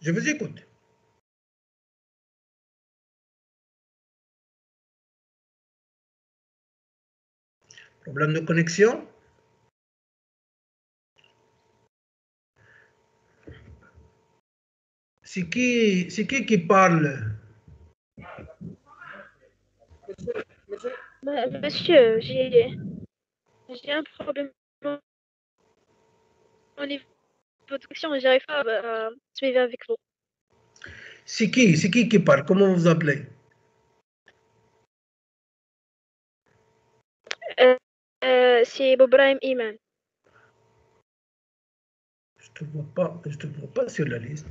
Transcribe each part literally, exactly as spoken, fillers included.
Je vous écoute. Problème de connexion? C'est qui, c'est qui qui parle? Monsieur, j'ai un problème au niveau de connexion et j'arrive pas à suivre avec vous. C'est qui? C'est qui qui parle? Comment vous appelez? Euh, euh, c'est Bobrahim Iman. Je te vois pas, je te vois pas sur la liste.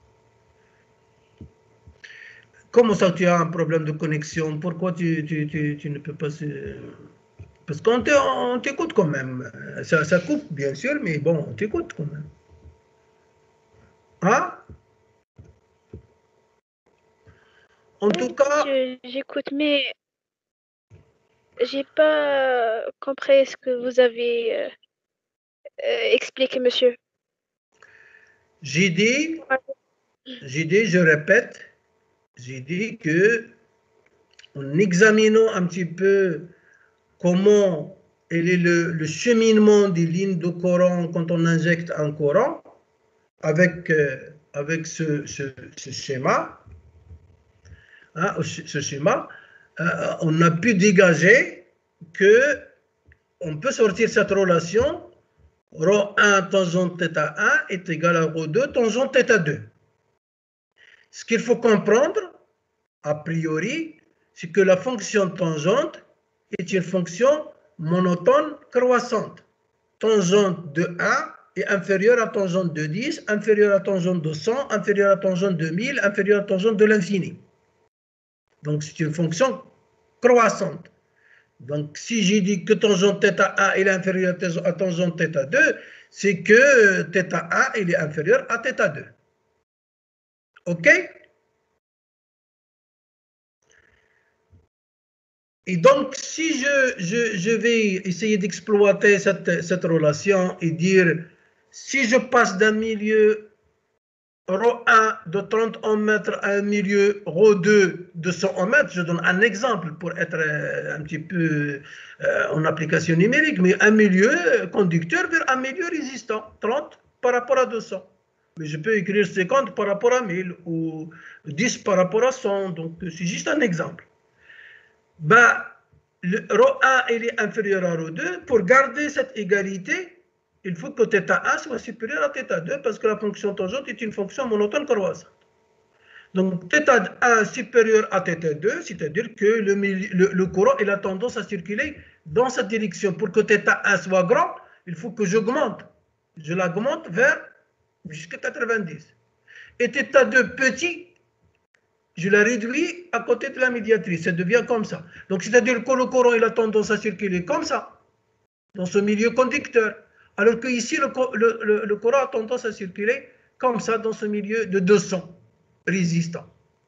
Comment ça, tu as un problème de connexion? Pourquoi tu, tu, tu, tu ne peux pas se... Parce qu'on t'écoute quand même. Ça, ça coupe, bien sûr, mais bon, on t'écoute quand même. Hein? En Oui, tout cas... j'écoute, mais j'ai pas compris ce que vous avez euh, euh, expliqué, monsieur. J'ai dit, j'ai dit, je répète, j'ai dit que en examinant un petit peu comment est le, le cheminement des lignes de Coran quand on injecte un Coran avec, euh, avec ce, ce, ce schéma, hein, ce schéma, euh, on a pu dégager que on peut sortir cette relation rho un tangente θ un est égal à rho deux tangente θ deux. Ce qu'il faut comprendre, a priori, c'est que la fonction tangente est une fonction monotone croissante. Tangente de un est inférieure à tangente de dix, inférieure à tangente de cent, inférieure à tangente de mille, inférieure à tangente de l'infini. Donc c'est une fonction croissante. Donc si j'ai dit que tangente θ un est inférieure à tangente θ deux, c'est que θ un est inférieur à θ deux. OK? Et donc, si je, je, je vais essayer d'exploiter cette, cette relation et dire, si je passe d'un milieu rho un de trente ohms mètres à un milieu rho deux de cent ohms mètres, je donne un exemple pour être un petit peu euh, en application numérique, mais un milieu conducteur vers un milieu résistant, trente par rapport à deux cents. Mais je peux écrire cinquante par rapport à mille ou dix par rapport à cent, donc c'est juste un exemple. Ben, le rho un il est inférieur à rho deux. Pour garder cette égalité, il faut que θ un soit supérieur à θ deux parce que la fonction tangente est une fonction monotone croissante. Donc θ un supérieur à θ deux, c'est-à-dire que le, le, le courant il a tendance à circuler dans cette direction. Pour que θ un soit grand, il faut que j'augmente. Je l'augmente vers jusqu'à quatre-vingt-dix. Et θ deux petit, je la réduis à côté de la médiatrice, ça devient comme ça. Donc, c'est-à-dire que le courant il a tendance à circuler comme ça, dans ce milieu conducteur, alors qu'ici, le, le, le, le courant a tendance à circuler comme ça, dans ce milieu de deux cents résistants.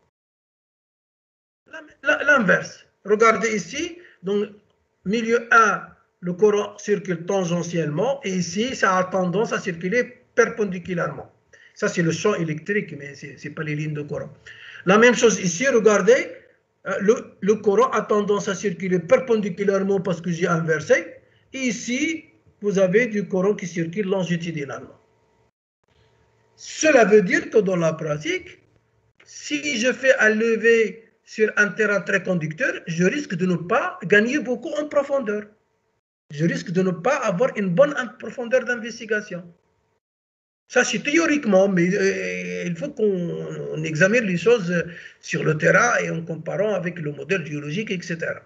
L'inverse. Regardez ici, donc, milieu un, le courant circule tangentiellement, et ici, ça a tendance à circuler perpendiculairement. Ça, c'est le champ électrique, mais ce n'est pas les lignes de courant. La même chose ici, regardez, le, le courant a tendance à circuler perpendiculairement parce que j'ai inversé. Et ici, vous avez du courant qui circule longitudinalement. Cela veut dire que dans la pratique, si je fais un lever sur un terrain très conducteur, je risque de ne pas gagner beaucoup en profondeur. Je risque de ne pas avoir une bonne profondeur d'investigation. Ça, c'est théoriquement, mais euh, il faut qu'on examine les choses sur le terrain et en comparant avec le modèle géologique, et cetera.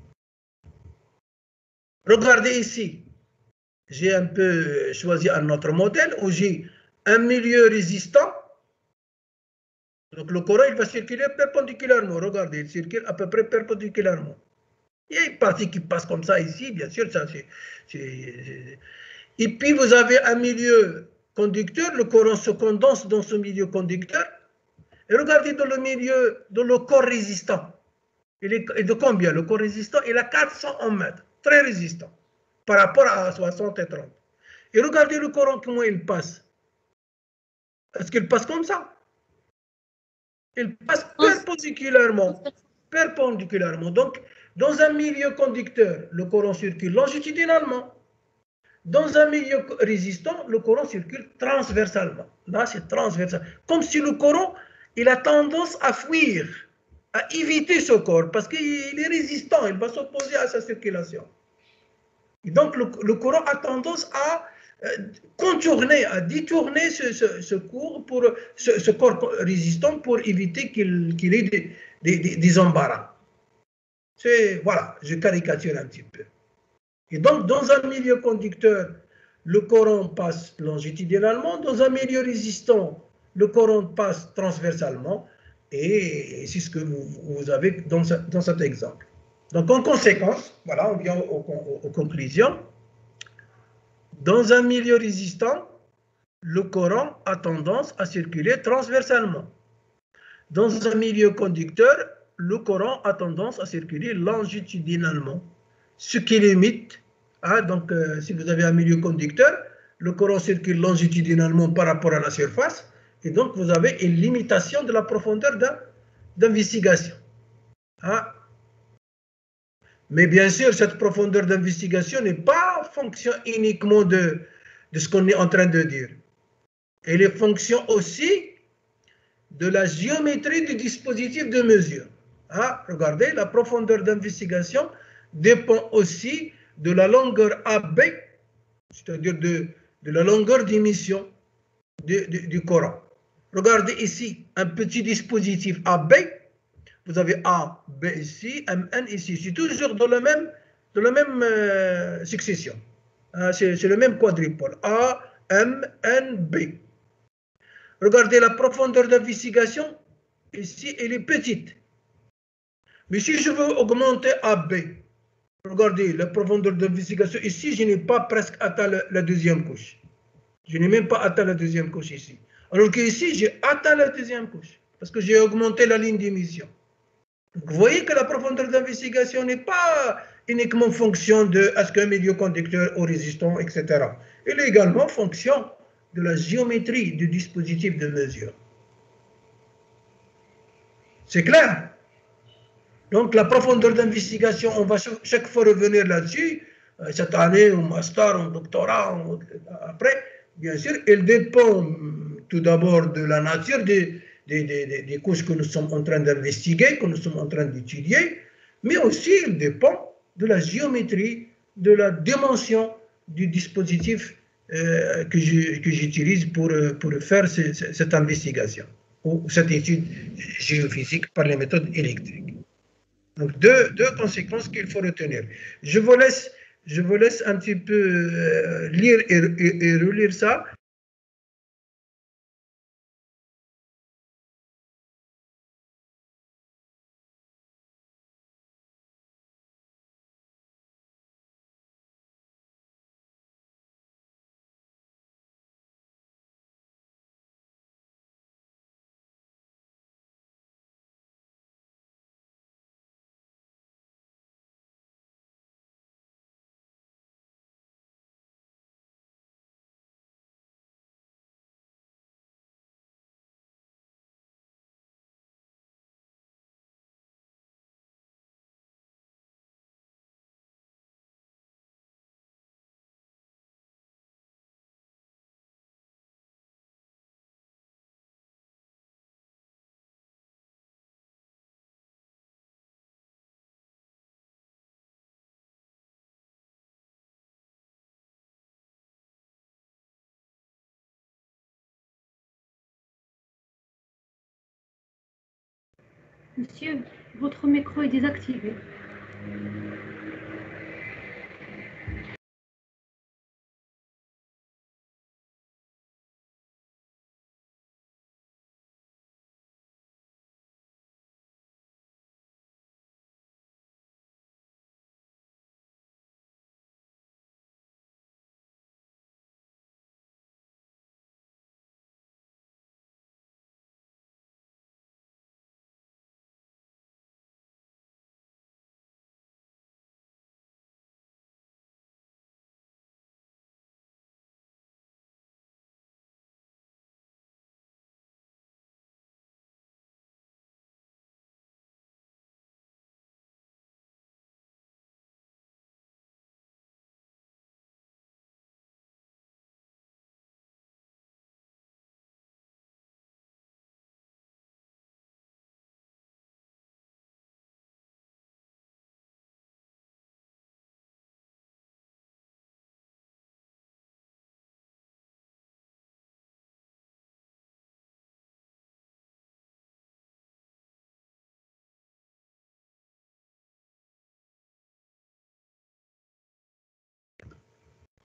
Regardez ici. J'ai un peu choisi un autre modèle où j'ai un milieu résistant. Donc le courant, il va circuler perpendiculairement. Regardez, il circule à peu près perpendiculairement. Il y a une partie qui passe comme ça ici, bien sûr. Ça, c'est, c'est... Et puis vous avez un milieu conducteur, le courant se condense dans ce milieu conducteur. Et regardez dans le milieu, dans le corps résistant. Il est de combien? Le corps résistant, il a quatre cents ohms mètres, très résistant, par rapport à soixante et trente. Et regardez le courant, comment il passe. Est-ce qu'il passe comme ça? Il passe perpendiculairement. Perpendiculairement. Donc, dans un milieu conducteur, le courant circule longitudinalement. Dans un milieu résistant, le courant circule transversalement. Là, c'est transversal. Comme si le courant, il a tendance à fuir, à éviter ce corps, parce qu'il est résistant, il va s'opposer à sa circulation. Et donc, le, le courant a tendance à euh, contourner, à détourner ce, ce, ce, cours pour, ce, ce corps résistant pour éviter qu'il qu'il ait des, des, des embarras. C'est, voilà, je caricature un petit peu. Et donc, dans un milieu conducteur, le courant passe longitudinalement. Dans un milieu résistant, le courant passe transversalement. Et c'est ce que vous, vous avez dans, ce, dans cet exemple. Donc, en conséquence, voilà, on vient aux, aux, aux conclusions. Dans un milieu résistant, le courant a tendance à circuler transversalement. Dans un milieu conducteur, le courant a tendance à circuler longitudinalement. Ce qui limite, hein, donc euh, si vous avez un milieu conducteur, le courant circule longitudinalement par rapport à la surface, et donc vous avez une limitation de la profondeur d'investigation. Hein. Mais bien sûr, cette profondeur d'investigation n'est pas fonction uniquement de, de ce qu'on est en train de dire. Elle est fonction aussi de la géométrie du dispositif de mesure. Hein, regardez, la profondeur d'investigation dépend aussi de la longueur A B, c'est-à-dire de, de la longueur d'émission du, du, du courant. Regardez ici, un petit dispositif A B, vous avez A, B ici, M N ici, c'est toujours dans la même, dans la même euh, succession. Hein, c'est le même quadrupole, A, M, N, B. Regardez la profondeur d'investigation, ici, elle est petite. Mais si je veux augmenter A B, regardez la profondeur d'investigation, ici, je n'ai pas presque atteint la, la deuxième couche. Je n'ai même pas atteint la deuxième couche ici. Alors qu'ici, j'ai atteint la deuxième couche, parce que j'ai augmenté la ligne d'émission. Vous voyez que la profondeur d'investigation n'est pas uniquement fonction de est-ce qu'un milieu conducteur ou résistant, et cetera. Elle est également fonction de la géométrie du dispositif de mesure. C'est clair? Donc la profondeur d'investigation, on va chaque fois revenir là-dessus, cette année, au master, au doctorat, après, bien sûr, elle dépend tout d'abord de la nature des, des, des, des couches que nous sommes en train d'investiguer, que nous sommes en train d'étudier, mais aussi elle dépend de la géométrie, de la dimension du dispositif euh, que j'utilise pour, pour faire ce, cette investigation ou cette étude géophysique par les méthodes électriques. Donc, deux, deux conséquences qu'il faut retenir. Je vous laisse, je vous laisse un petit peu euh, lire et, et, et relire ça. Monsieur, votre micro est désactivé.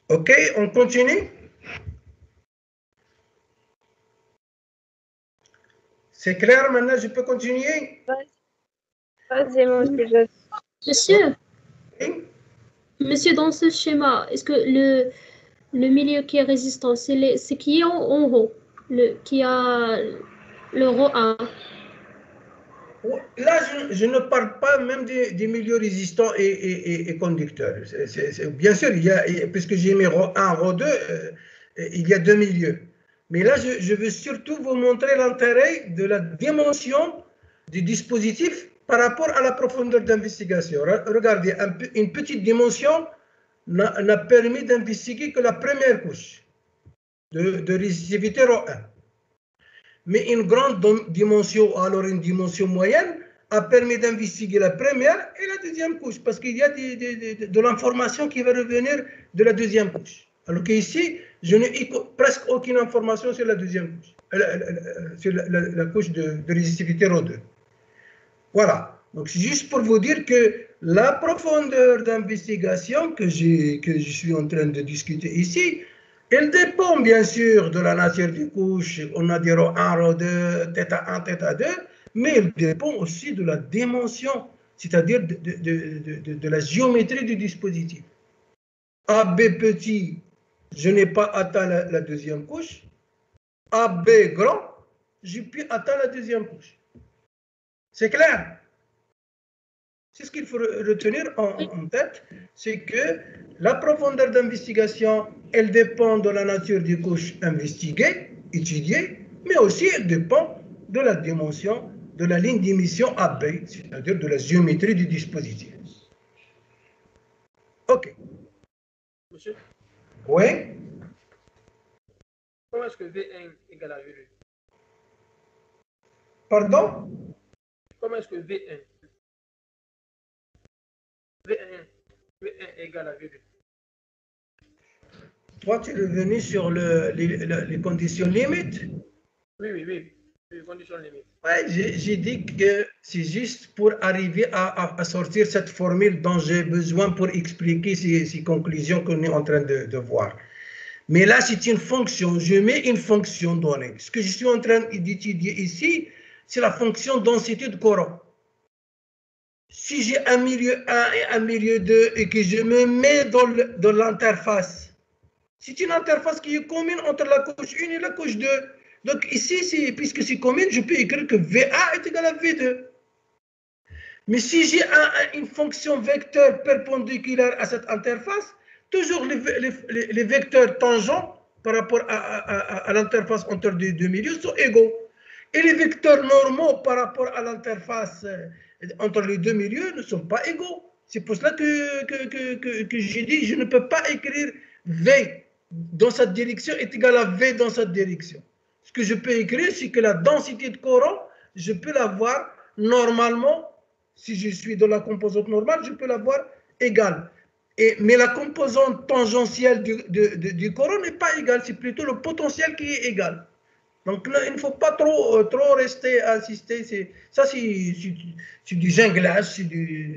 OK, on continue. C'est clair maintenant, je peux continuer? Vas-y, moi aussi, je... Monsieur, Oui. monsieur, dans ce schéma, est-ce que le, le milieu qui est résistant, c'est les- c'est qui est en, en haut, le, qui a le rho un? Là, je, je ne parle pas même des, des milieux résistants et, et, et conducteurs. C'est, c'est, c'est, bien sûr, il y a, puisque j'ai mis rho un, rho deux, euh, il y a deux milieux. Mais là, je, je veux surtout vous montrer l'intérêt de la dimension du dispositif par rapport à la profondeur d'investigation. Regardez, un, une petite dimension n'a, n'a permis d'investiguer que la première couche de, de résistivité rho un. Mais une grande dimension, alors une dimension moyenne, a permis d'investiguer la première et la deuxième couche, parce qu'il y a de, de, de, de l'information qui va revenir de la deuxième couche. Alors qu'ici, je n'ai presque aucune information sur la deuxième couche, euh, sur la, la, la couche de, de résistivité rho deux. Voilà. Donc, c'est juste pour vous dire que la profondeur d'investigation que, que je suis en train de discuter ici, elle dépend bien sûr de la nature des couches. On a dit rho un, rho deux, θ un, θ deux, mais elle dépend aussi de la dimension, c'est-à-dire de, de, de, de, de la géométrie du dispositif. A B petit, je n'ai pas atteint la, la deuxième couche. A B grand, j'ai pu atteindre la deuxième couche. C'est clair? C'est ce qu'il faut retenir en, en tête, c'est que la profondeur d'investigation, elle dépend de la nature des couches investiguées, étudiées, mais aussi elle dépend de la dimension de la ligne d'émission A B, c'est-à-dire de la géométrie du dispositif. OK. Monsieur? Oui? Comment est-ce que V un égale à V deux? Pardon? Comment est-ce que V un V un, V un égale à V deux? Toi, tu es revenu sur le, les, les conditions limites? Oui, oui, oui. Les conditions limites. Ouais, j'ai dit que c'est juste pour arriver à, à, à sortir cette formule dont j'ai besoin pour expliquer ces, ces conclusions qu'on est en train de, de voir. Mais là, c'est une fonction. Je mets une fonction donnée. Ce que je suis en train d'étudier ici, c'est la fonction densité de courant. Si j'ai un milieu un et un milieu deux et que je me mets dans l'interface, c'est une interface qui est commune entre la couche un et la couche deux. Donc ici, puisque c'est commune, je peux écrire que V un est égal à V deux. Mais si j'ai un, une fonction vecteur perpendiculaire à cette interface, toujours les, les, les vecteurs tangents par rapport à, à, à, à l'interface entre les deux milieux sont égaux. Et les vecteurs normaux par rapport à l'interface entre les deux milieux ne sont pas égaux. C'est pour cela que, que, que, que, que j'ai dit je ne peux pas écrire V dans cette direction est égal à V dans cette direction. Ce que je peux écrire, c'est que la densité de courant, je peux l'avoir normalement, si je suis dans la composante normale, je peux l'avoir égale. Et, mais la composante tangentielle du, de, de, du courant n'est pas égale, c'est plutôt le potentiel qui est égal. Donc là, il ne faut pas trop, euh, trop rester à insister. Ça, c'est du jonglage, c'est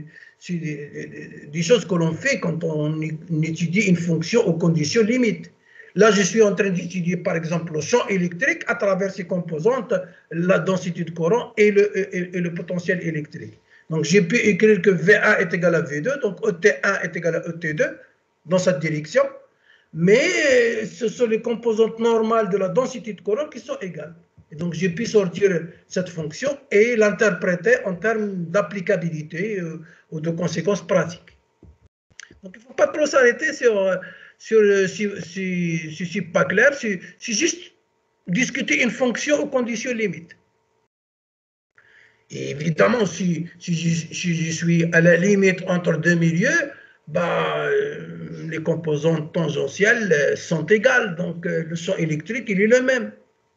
des, des choses que l'on fait quand on étudie une fonction aux conditions limites. Là, je suis en train d'étudier, par exemple, le champ électrique à travers ses composantes, la densité de courant et le, et, et le potentiel électrique. Donc, j'ai pu écrire que V un est égal à V deux, donc E T un est égal à E T deux dans cette direction. Mais ce sont les composantes normales de la densité de courant qui sont égales. Et donc, j'ai pu sortir cette fonction et l'interpréter en termes d'applicabilité euh, ou de conséquences pratiques. Donc, il ne faut pas trop s'arrêter sur, sur si, si, si c'est pas clair, c'est juste discuter une fonction aux conditions limites. Et évidemment, si, si, je, si je suis à la limite entre deux milieux, bah, les composantes tangentielles sont égales, donc le champ électrique il est le même.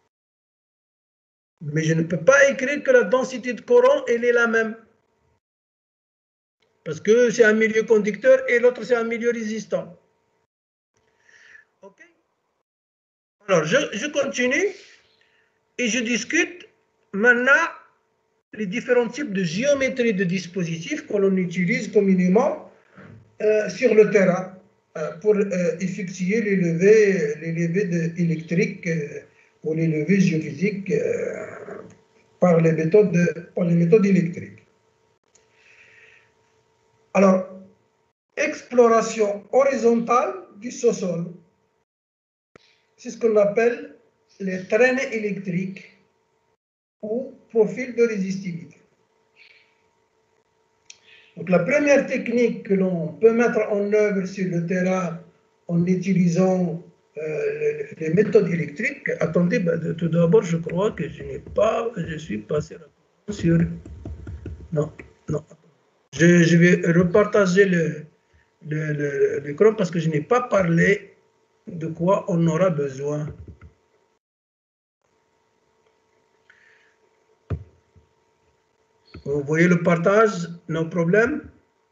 Mais je ne peux pas écrire que la densité de courant elle est la même. Parce que c'est un milieu conducteur et l'autre c'est un milieu résistant. Ok. Alors je, je continue et je discute maintenant les différents types de géométrie de dispositifs que l'on utilise communément Euh, sur le terrain. euh, pour euh, effectuer les levées, les levées de, électriques euh, ou les levées géophysiques euh, par, les méthodes de, par les méthodes électriques. Alors, exploration horizontale du sous-sol, c'est ce qu'on appelle les traînées électriques ou profil de résistivité. Donc, la première technique que l'on peut mettre en œuvre sur le terrain en utilisant euh, les, les méthodes électriques. Attendez, ben, tout d'abord, je crois que je n'ai pas, je suis passé sur. Non, non. Je, je vais repartager le, le, l'écran parce que je n'ai pas parlé de quoi on aura besoin. Vous voyez le partage, nos problèmes?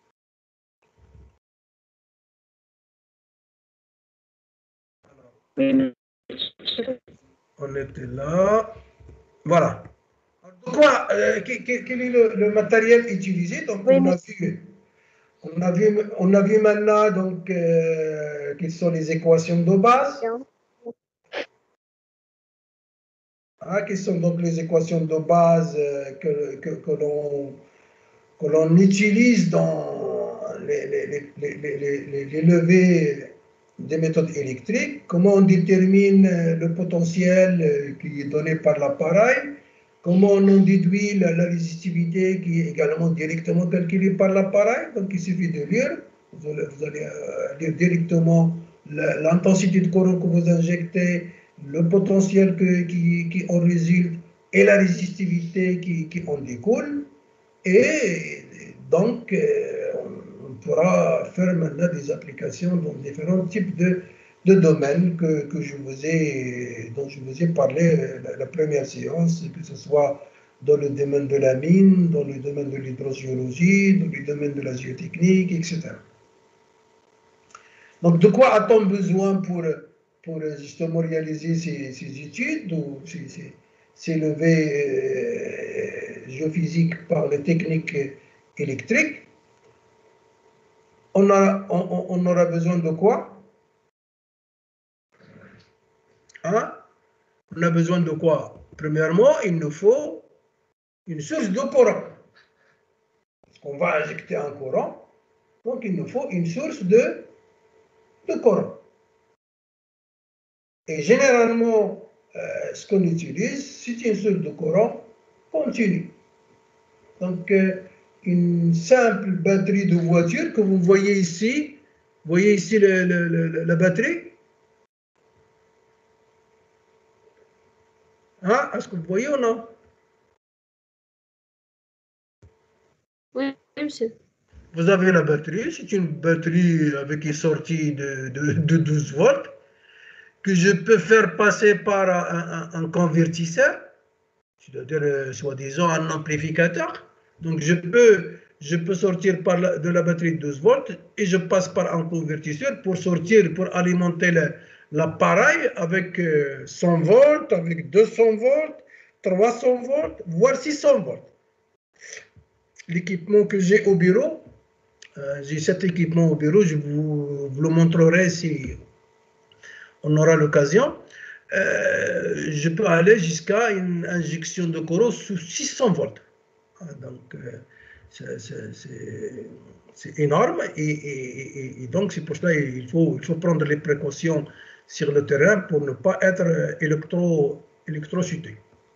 Oui. On était là. Voilà. Donc, quoi, euh, quel, quel est le, le matériel utilisé? Donc, Oui, on, a vu, on, a vu, on a vu maintenant donc, euh, quelles sont les équations de base. Ah, quelles sont donc les équations de base euh, que, que, que l'on que l'on utilise dans les, les, les, les, les levées des méthodes électriques, comment on détermine le potentiel qui est donné par l'appareil, comment on en déduit la, la résistivité qui est également directement calculée par l'appareil. Donc il suffit de lire, vous allez, vous allez lire directement l'intensité de courant que vous injectez, le potentiel que, qui, qui en résulte et la résistivité qui, qui en découle. Et donc, euh, on pourra faire maintenant des applications dans différents types de, de domaines que, que je vous ai, dont je vous ai parlé la, la première séance, que ce soit dans le domaine de la mine, dans le domaine de l'hydrogéologie, dans le domaine de la géotechnique, et cetera. Donc, de quoi a-t-on besoin pour, pour justement réaliser ces, ces études ou ces, ces, ces levées euh, géophysiques par les techniques électriques? On, a, on, on aura besoin de quoi? Hein? On a besoin de quoi? Premièrement, il nous faut une source de courant. Parce qu'on va injecter un courant, donc il nous faut une source de, de courant. Et généralement, euh, ce qu'on utilise, c'est une source de courant continue. Donc, euh, une simple batterie de voiture que vous voyez ici, vous voyez ici le, le, le, la batterie. Hein? Est-ce que vous voyez ou non? Oui, monsieur. Vous avez la batterie, c'est une batterie avec une sortie de, de, de douze volts que je peux faire passer par un, un, un convertisseur, c'est-à-dire euh, soi-disant un amplificateur. Donc je peux, je peux sortir par la, de la batterie de douze volts et je passe par un convertisseur pour sortir, pour alimenter l'appareil avec euh, cent volts, avec deux cents volts, trois cents volts, voire six cents volts. L'équipement que j'ai au bureau, euh, j'ai cet équipement au bureau, je vous, vous le montrerai si on aura l'occasion. Euh, je peux aller jusqu'à une injection de courant sous six cents volts. Donc, euh, c'est énorme et, et, et donc c'est pour cela qu'il faut, il faut prendre les précautions sur le terrain pour ne pas être électro, électrocuté.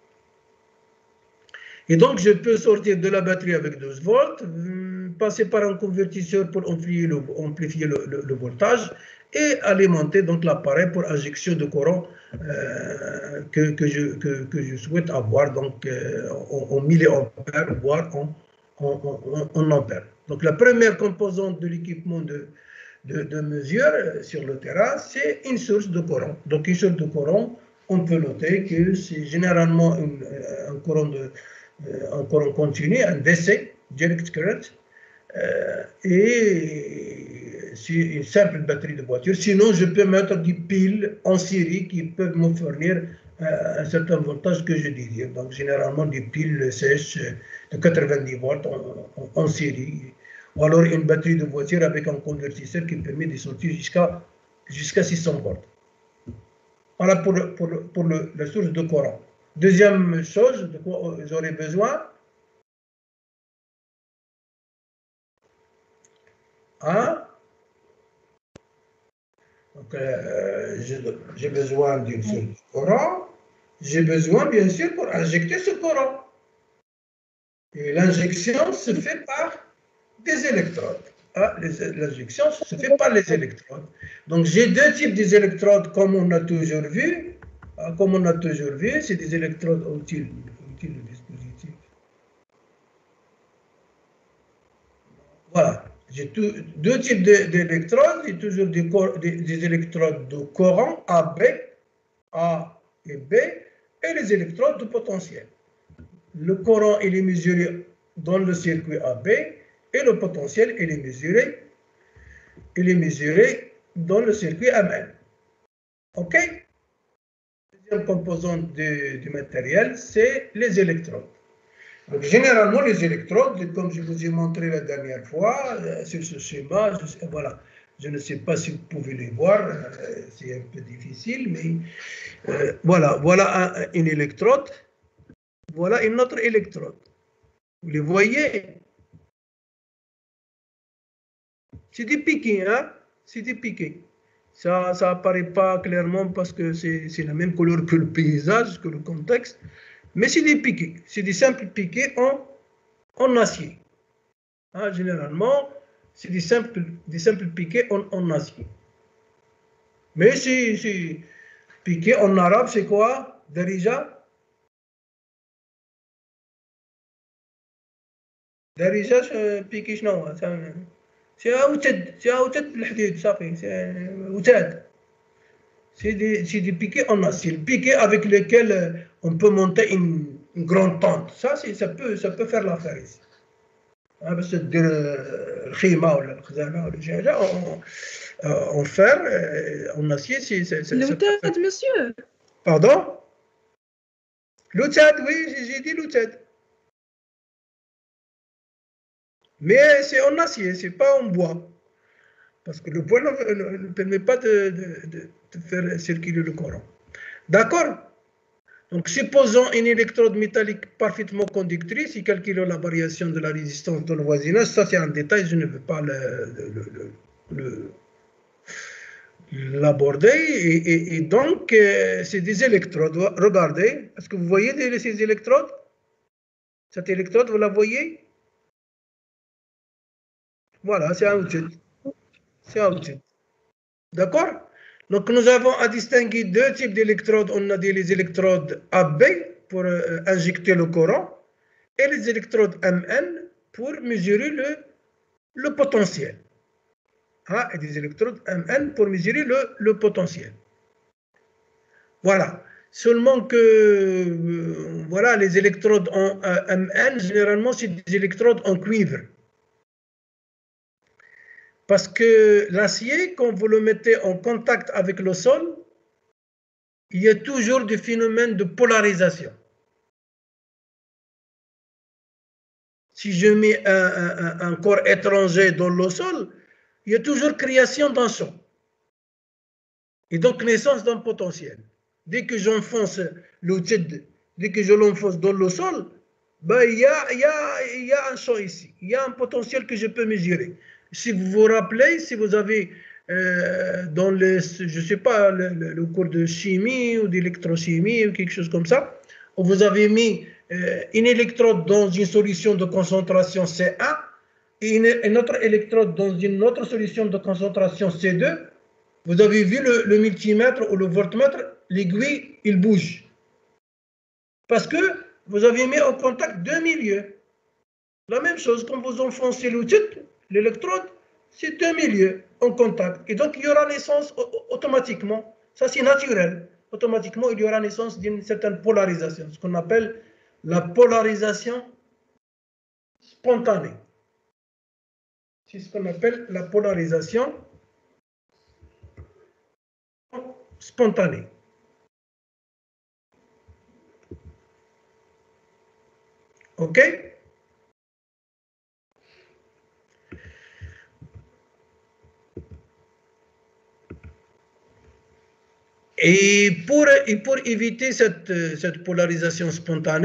Et donc, je peux sortir de la batterie avec douze volts, passer par un convertisseur pour amplifier le, amplifier le, le, le voltage et alimenter donc l'appareil pour injection de courant euh, que, que, je, que, que je souhaite avoir donc euh, en, en milliampères, voire en, en, en, en ampères. Donc, la première composante de l'équipement de, de, de mesure sur le terrain, c'est une source de courant. Donc, une source de courant, on peut noter que c'est généralement une, un courant de un courant continu, un D C, direct current, euh, et c'est une simple batterie de voiture. Sinon, je peux mettre des piles en série qui peuvent me fournir euh, un certain voltage que je désire. Donc, généralement, des piles sèches de quatre-vingt-dix volts en, en, en série, Ou alors une batterie de voiture avec un convertisseur qui permet de sortir jusqu'à jusqu'à six cents volts. Voilà pour, le, pour, le, pour le, la source de courant. Deuxième chose de quoi j'aurais besoin, hein? Donc, euh, j'ai besoin d'une source de courant. J'ai besoin, bien sûr, pour injecter ce courant. Et l'injection se fait par des électrodes. Ah, l'injection se fait par les électrodes. Donc, j'ai deux types d'électrodes, comme on a toujours vu. Ah, comme on a toujours vu, c'est des électrodes utiles. Utile le dispositif. Voilà. J'ai deux types d'électrodes. J'ai toujours des, des, des électrodes de courant A B, A et B, et les électrodes de potentiel. Le courant, il est mesuré dans le circuit A B et le potentiel, il est mesuré, il est mesuré dans le circuit M N. OK? La deuxième composante du, du matériel, c'est les électrodes. Donc, généralement, les électrodes, comme je vous ai montré la dernière fois, euh, sur ce schéma, je, voilà, je ne sais pas si vous pouvez les voir, euh, c'est un peu difficile, mais euh, voilà, voilà un, une électrode. Voilà une autre électrode. Vous les voyez? C'est des piquets, hein? C'est des piquets. Ça n'apparaît pas clairement parce que c'est la même couleur que le paysage, que le contexte. Mais c'est des piquets. C'est des simples piquets en, en acier. Hein, généralement, c'est des simples, des simples piquets en, en acier. Mais c'est piquet en arabe, c'est quoi? Darija? Darija, piquet, non. C'est un outad, c'est un outad بالحديد صافي, c'est outad. C'est des, des piquets en acier, piquets avec lesquels on peut monter une, une grande tente. Ça, ça peut, ça peut faire l'affaire ici. بس تدير الخيمة ولا الخزانة ولا شي حاجة en fer, en acier, c'est... L'outad, monsieur. Pardon? L'outad, oui, j'ai dit l'outad. Mais c'est en acier, c'est pas en bois. Parce que le bois ne, ne, ne permet pas de, de, de, de faire circuler le courant. D'accord? Donc, supposons une électrode métallique parfaitement conductrice et calculons la variation de la résistance dans le voisinage. Ça, c'est un détail, je ne veux pas l'aborder. Et, et, et donc, euh, c'est des électrodes. Regardez, est-ce que vous voyez des, ces électrodes? Cette électrode, vous la voyez? Voilà, c'est un outil. C'est un outil. D'accord? Donc, nous avons à distinguer deux types d'électrodes. On a dit les électrodes A B pour euh, injecter le courant et les électrodes M N pour mesurer le, le potentiel. Ah, et des électrodes M N pour mesurer le, le potentiel. Voilà. Seulement que euh, voilà, les électrodes en euh, M N, généralement, c'est des électrodes en cuivre. Parce que l'acier, quand vous le mettez en contact avec le sol, il y a toujours des phénomènes de polarisation. Si je mets un, un, un corps étranger dans le sol, il y a toujours création d'un champ. Et donc naissance d'un potentiel. Dès que j'enfonce l'outil, dès que je l'enfonce dans le sol, ben, il, y a, il, y a, il y a un champ ici. Il y a un potentiel que je peux mesurer. Si vous vous rappelez, si vous avez euh, dans les, je sais pas, le, le, le cours de chimie ou d'électrochimie ou quelque chose comme ça, où vous avez mis euh, une électrode dans une solution de concentration C un et une, une autre électrode dans une autre solution de concentration C deux, vous avez vu le, le multimètre ou le voltmètre, l'aiguille, il bouge. Parce que vous avez mis en contact deux milieux. La même chose, quand vous enfoncez l'outil, l'électrode, c'est deux milieux en contact. Et donc, il y aura naissance automatiquement. Ça, c'est naturel. Automatiquement, il y aura naissance d'une certaine polarisation, ce qu'on appelle la polarisation spontanée. C'est ce qu'on appelle la polarisation spontanée. OK? Et pour, et pour éviter cette, cette polarisation spontanée,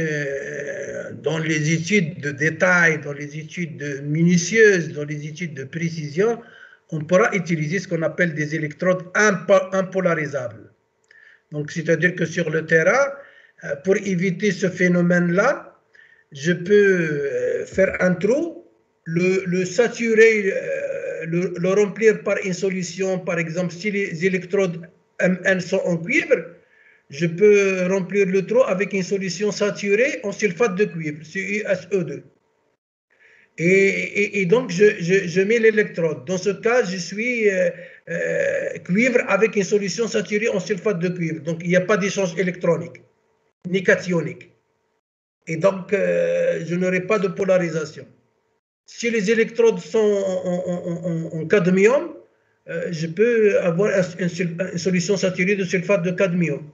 euh, dans les études de détail, dans les études de minutieuses, dans les études de précision, on pourra utiliser ce qu'on appelle des électrodes impolarisables. Donc, c'est-à-dire que sur le terrain, pour éviter ce phénomène-là, je peux faire un trou, le, le saturer, le, le remplir par une solution, par exemple, si les électrodes M N sont en cuivre, je peux remplir le trou avec une solution saturée en sulfate de cuivre, C u S E deux. Et, et, et donc, je, je, je mets l'électrode. Dans ce cas, je suis euh, euh, cuivre avec une solution saturée en sulfate de cuivre. Donc, il n'y a pas d'échange électronique, ni cationique. Et donc, euh, je n'aurai pas de polarisation. Si les électrodes sont en, en, en, en cadmium, euh, je peux avoir une, une solution saturée de sulfate de cadmium.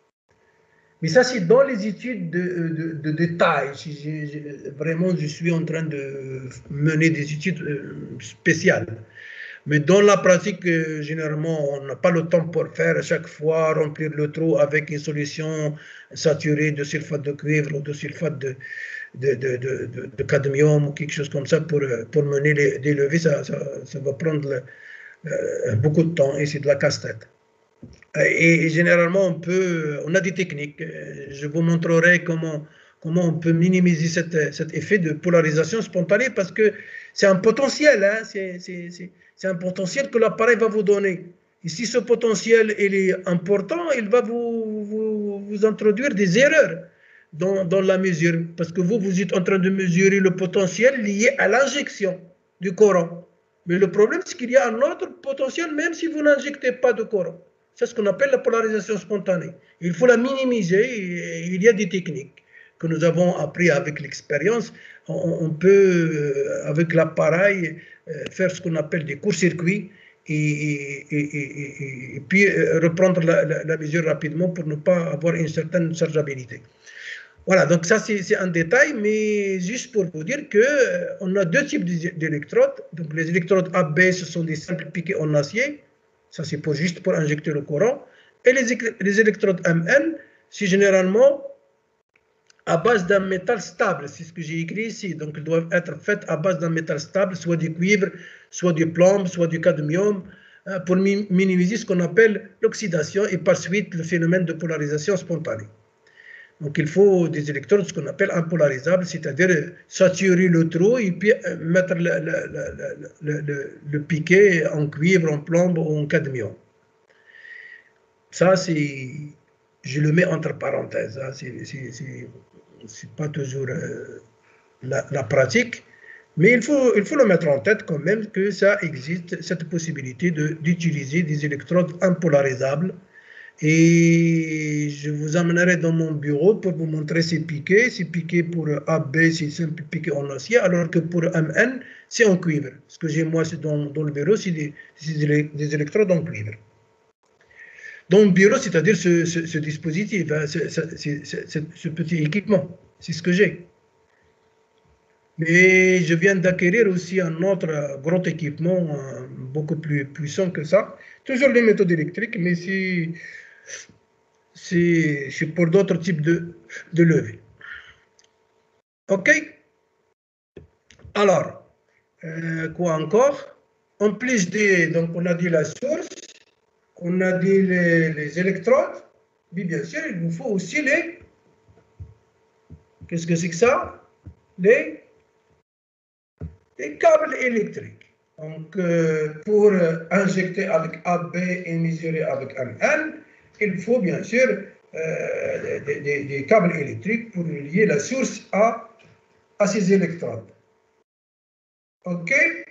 Mais ça, c'est dans les études de, de, de détail. Si j'ai, j'ai, vraiment, je suis en train de mener des études spéciales. Mais dans la pratique, euh, généralement, on n'a pas le temps pour faire à chaque fois remplir le trou avec une solution saturée de sulfate de cuivre ou de sulfate de, de, de, de, de, de cadmium ou quelque chose comme ça pour, pour mener les, des levées. Ça, ça, ça va prendre le, euh, beaucoup de temps et c'est de la casse-tête. Et généralement, on peut, on a des techniques. Je vous montrerai comment, comment on peut minimiser cette, cet effet de polarisation spontanée parce que c'est un potentiel, hein, c'est, c'est, c'est, c'est un potentiel que l'appareil va vous donner. Et si ce potentiel il est important, il va vous, vous, vous introduire des erreurs dans, dans la mesure parce que vous, vous êtes en train de mesurer le potentiel lié à l'injection du courant. Mais le problème, c'est qu'il y a un autre potentiel même si vous n'injectez pas de courant. C'est ce qu'on appelle la polarisation spontanée. Il faut la minimiser et il y a des techniques que nous avons appris avec l'expérience. On, on peut, avec l'appareil, faire ce qu'on appelle des courts-circuits et, et, et, et, et puis reprendre la, la, la mesure rapidement pour ne pas avoir une certaine chargeabilité. Voilà, donc ça c'est un détail, mais juste pour vous dire qu'on a deux types d'électrodes. Donc les électrodes A B, ce sont des simples piquets en acier. Ça, c'est pour, juste pour injecter le courant. Et les, les électrodes M N, c'est généralement à base d'un métal stable. C'est ce que j'ai écrit ici. Donc, elles doivent être faites à base d'un métal stable, soit du cuivre, soit du plomb, soit du cadmium, pour minimiser ce qu'on appelle l'oxydation et par suite le phénomène de polarisation spontanée. Donc, il faut des électrodes, ce qu'on appelle impolarisables, c'est-à-dire saturer le trou et puis mettre le, le, le, le, le, le piquet en cuivre, en plomb ou en cadmium. Ça, c'est, je le mets entre parenthèses. Hein, c'est pas toujours euh, la, la pratique, mais il faut, il faut le mettre en tête quand même que ça existe, cette possibilité d'utiliser de, des électrodes impolarisables. Et je vous amènerai dans mon bureau pour vous montrer ces piquets. Ces piquets pour A B, c'est simple piquet en acier, alors que pour M N, c'est en cuivre. Ce que j'ai moi dans, dans le bureau, c'est des, des électrodes en cuivre. Dans le bureau, c'est-à-dire ce, ce, ce dispositif, hein, ce, ce, ce, ce petit équipement, c'est ce que j'ai. Mais je viens d'acquérir aussi un autre gros équipement, euh, beaucoup plus puissant que ça. Toujours les méthodes électriques, mais c'est... c'est pour d'autres types de, de levées. OK? Alors, euh, quoi encore? En plus des, donc on a dit la source, on a dit les, les électrodes, mais bien sûr, il vous faut aussi les... Qu'est-ce que c'est que ça? Les, les câbles électriques. Donc, euh, pour injecter avec A B et mesurer avec M N, il faut bien sûr euh, des, des, des câbles électriques pour lier la source à, à ces électrodes. OK?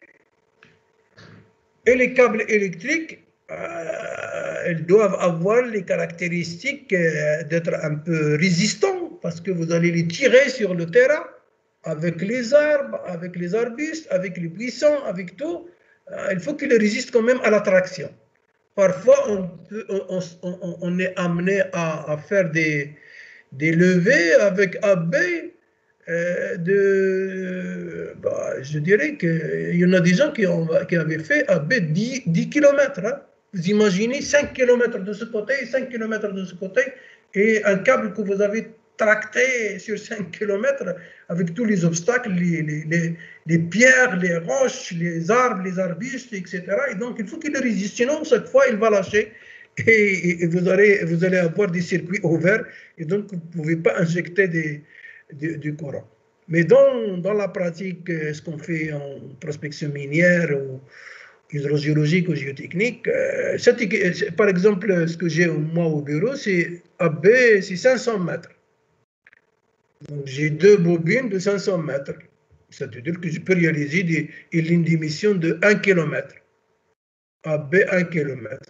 Et les câbles électriques, euh, ils doivent avoir les caractéristiques euh, d'être un peu résistants parce que vous allez les tirer sur le terrain avec les arbres, avec les arbustes, avec les buissons, avec tout. Euh, il faut qu'ils résistent quand même à la traction. Parfois, on, peut, on, on, on est amené à, à faire des, des levées avec A B euh, de, bah, je dirais qu'il y en a des gens qui, ont, qui avaient fait A B dix kilomètres. Hein. Vous imaginez cinq kilomètres de ce côté, cinq kilomètres de ce côté, et un câble que vous avez tracté sur cinq kilomètres avec tous les obstacles, les, les, les, les pierres, les roches, les arbres, les arbustes, et cetera. Et donc, il faut qu'il résiste. Sinon, cette fois, il va lâcher et, et vous, aurez, vous allez avoir des circuits ouverts et donc, vous ne pouvez pas injecter des, du, du courant. Mais dans, dans la pratique, ce qu'on fait en prospection minière ou hydrogéologique ou géotechnique, euh, cette, par exemple, ce que j'ai moi au bureau, c'est A B, c'est cinq cents mètres. Donc, j'ai deux bobines de cinq cents mètres. C'est-à-dire que je peux réaliser des, une ligne d'émission de un kilomètre. A B, un kilomètre.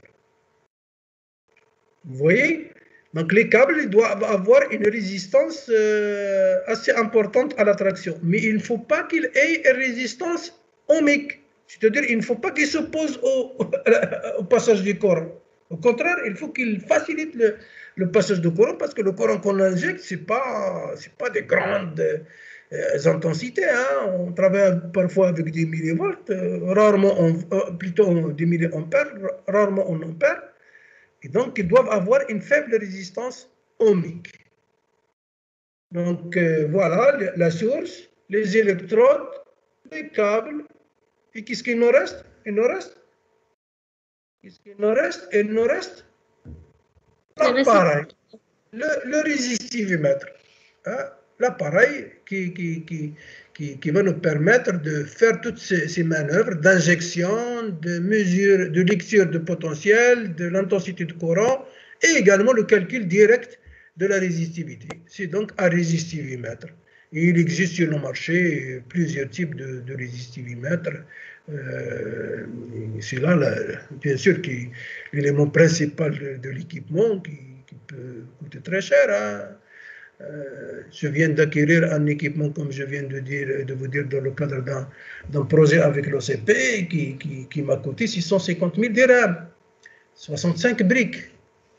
Vous voyez? Donc, les câbles ils doivent avoir une résistance euh, assez importante à l'attraction. Mais il ne faut pas qu'ils aient une résistance ohmique. C'est-à-dire qu'il ne faut pas qu'ils s'opposent au, au passage du courant. Au contraire, il faut qu'ils facilitent le, le passage du courant parce que le courant qu'on injecte, ce n'est pas, pas des grandes euh, intensités. Hein. On travaille parfois avec des millivolts, euh, rarement, on, euh, plutôt des milliampères, rarement en ampères. Et donc, ils doivent avoir une faible résistance ohmique. Donc, euh, voilà la source, les électrodes, les câbles. Et qu'est-ce qu'il nous reste? Il nous reste Qu'est-ce qu'il nous reste? Il nous reste l'appareil, le, le résistivimètre. Hein? L'appareil qui, qui, qui, qui, qui va nous permettre de faire toutes ces, ces manœuvres d'injection, de mesure, de lecture de potentiel, de l'intensité de courant et également le calcul direct de la résistivité. C'est donc un résistivimètre. Et il existe sur le marché plusieurs types de, de résistivimètres. Euh, c'est là, là, bien sûr, l'élément principal de, de l'équipement qui, qui peut coûter très cher. Hein. Euh, je viens d'acquérir un équipement, comme je viens de, dire, de vous dire, dans le cadre d'un projet avec l'O C P qui, qui, qui m'a coûté six cent cinquante mille dirhams, soixante-cinq briques.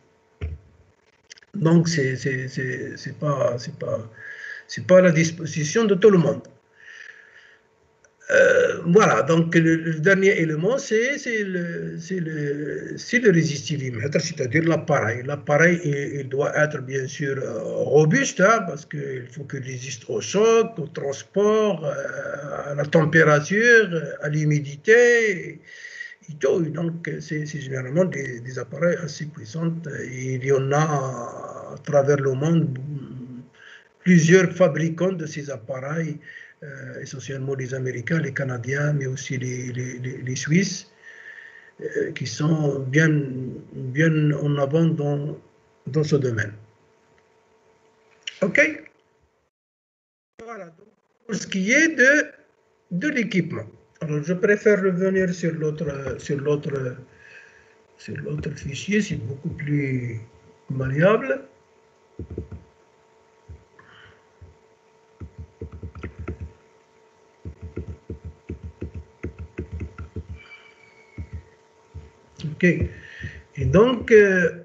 Donc, ce n'est pas, pas, pas à la disposition de tout le monde. Euh, voilà, donc le, le dernier élément, c'est le, le, le résistivimètre, c'est-à-dire l'appareil. L'appareil, il, il doit être bien sûr robuste, hein, parce qu'il faut qu'il résiste au choc, au transport, à la température, à l'humidité, et tout. Donc, c'est généralement des, des appareils assez puissants. Et il y en a à travers le monde plusieurs fabricants de ces appareils. Euh, essentiellement les Américains, les Canadiens, mais aussi les, les, les, les Suisses, euh, qui sont bien, bien en avant dans, dans ce domaine. OK? Voilà. Donc, pour ce qui est de, de l'équipement. Alors, je préfère revenir sur l'autre sur l'autre sur l'autre fichier, c'est beaucoup plus maniable. OK. Et donc, euh,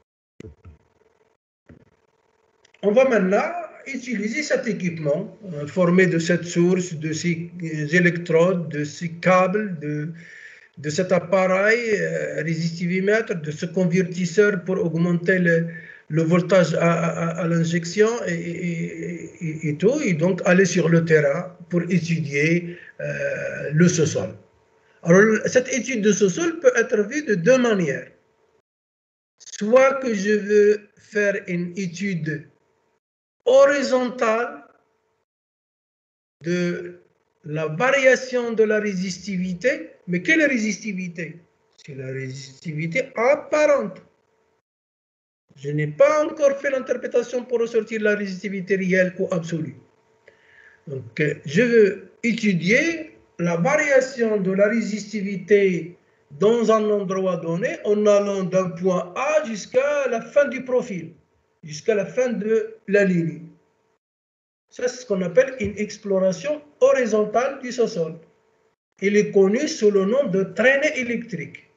on va maintenant utiliser cet équipement euh, formé de cette source, de ces électrodes, de ces câbles, de, de cet appareil euh, résistivimètre, de ce convertisseur pour augmenter le, le voltage à, à, à l'injection et, et, et, et tout, et donc aller sur le terrain pour étudier euh, le sous-sol. Alors, cette étude de sous-sol peut être vue de deux manières. Soit que je veux faire une étude horizontale de la variation de la résistivité, mais quelle résistivité? C'est la résistivité apparente. Je n'ai pas encore fait l'interprétation pour ressortir la résistivité réelle ou absolue. Donc, je veux étudier la variation de la résistivité dans un endroit donné en allant d'un point A jusqu'à la fin du profil, jusqu'à la fin de la ligne. Ça, c'est ce qu'on appelle une exploration horizontale du sous-sol. Il est connu sous le nom de traînée électrique.